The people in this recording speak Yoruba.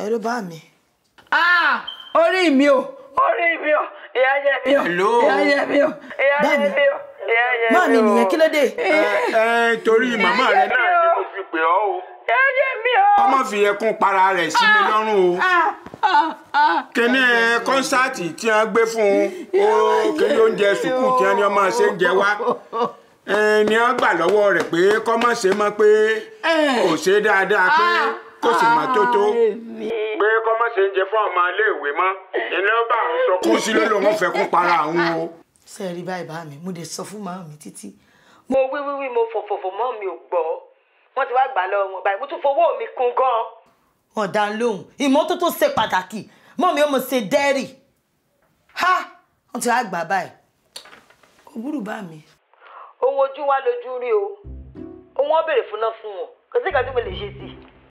ẹ ló bá mi. Orí mi o. Ìyá jẹ mi o. Ìyá jẹ mi o. Ìyá jẹ mi o. Má mi nìyẹn kí ló dé? Torí màmá rẹ náà ni mo fi pè ọ́ o. Ìyá jẹ mi o. Ọmọ fi ẹkún para rẹ̀ sí mi lọ́rùn o. Kíní kọ́nsáàtì tí wọ́n gbé fún un kíní oúnjẹ sùkúù tí wọ́n ní ọmọ ṣe ń jẹ wá ni wọ́n gbà lọ́wọ́ rẹ̀ pé kọ́ mọ̀ ṣe mọ́ pé kò ṣe dáadáa pé kò sì mọ́ tótó pé kọ́ mọ̀ ṣe ń jẹ fún ọmọ iléèwé mọ́ iná bá àwọn sọ kún sí ló lòun fẹ́ kún para àwọn o. Ṣé ẹ rí báyìí bá mi mo dé sọ fún màmá mi títí. Mo wí mo fọ̀fọ̀fọ̀ mọ́ mi ò gbọ́ wọ́n ti wá gbà lọ́wọ́ wọn báyìí mo tún fowó mi kún gan. Wọ́n dá lóhùn ìmọ́tótó ṣe pàtàkì mọ́ mi ó mọ̀ ṣe dẹ́rì wọ́n ti wá gbà báyìí kò burú bá mi. Ohun ojú wa lójú rí o ohun wọn béèrè fún náà fún wọn kò sí ìgbà tí mo lè ṣe sí i.